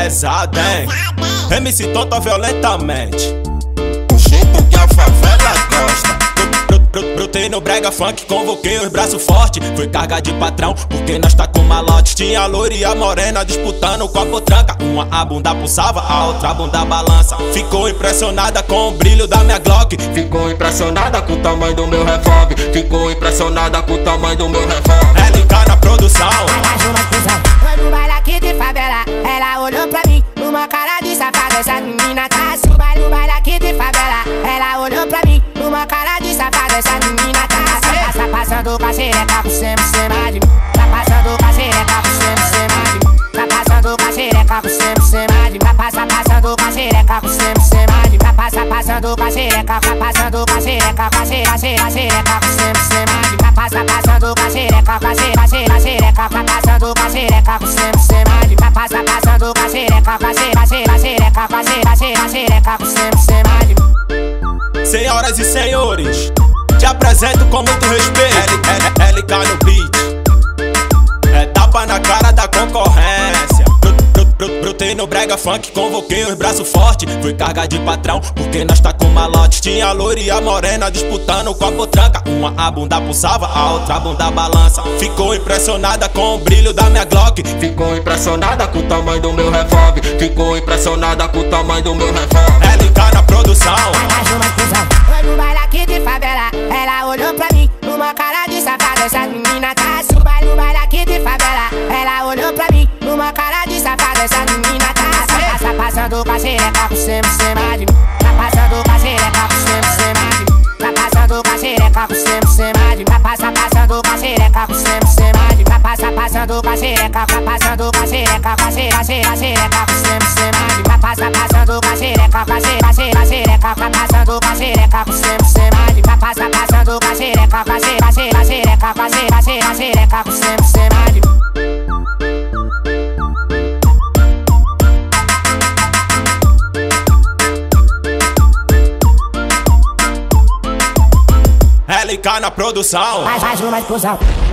pesado, hein? MC Tonta violentamente. O jeito que a favela gosta. Brotei no brega funk, convoquei os braços fortes. Fui carga de patrão, porque nós tá com malote. Tinha a loira e a morena disputando com a potranca. Uma a bunda pulsava, a outra a bunda balança. Ficou impressionada com o brilho da minha Glock. Ficou impressionada com o tamanho do meu revólver. Ficou impressionada com o tamanho do meu revólver. LK na produção. Foi no baile aqui de favela, ela olhou pra mim numa cara de safada. Essa menina tá assim. No baile aqui de favela, ela olhou pra mim numa cara de safada. Essa menina tá assim. Tá passando com a xereca por cima de mim. Tá passando com a xereca por cima de mim. Tá passando com a xereca por cima de mim. Tá passando com a xereca por cima de mim. Tá passando com a xereca, tá passando com a xereca, com a xereca por cima de mim. Tá passando com a xereca, com a xereca, tá passando com a xereca por cima de mim. Tá passando com a xereca, com a xereca, por cima de mim. Senhoras e senhores, te apresento com muito respeito. LK no beat. É tapa na cara da concorrência. Brotei no brega funk, convoquei os braços fortes. Fui carga de patrão, porque nós tá com malote. Tinha a loira e a morena disputando com a potranca. Uma a bunda pulsava, a outra a bunda balança. Ficou impressionada com o brilho da minha Glock. Ficou impressionada com o tamanho do meu revólver. Ficou impressionada com o tamanho do meu revólver. LK na produção. Foi no baile aqui de favela, ela olhou pra mim numa cara de safada. Essa menina tá assim. No baile aqui de favela, ela olhou pra mim numa cara de safada. Essa menina tá assim. Tá passando com a xereca por cima de mim. Tá passando com a xereca por cima de mim. Tá passando com a xereca por cima de mim. Tá passando com a xereca por cima de mim. Tá passando com a xereca, tá passando com a xereca, com a xereca por cima de mim. Tá passando com a xereca, com a xereca, tá passando com a xereca por cima de mim. Tá passando com a xereca, com a xereca, por cima de mim. LK na produção. Mais uma explosão.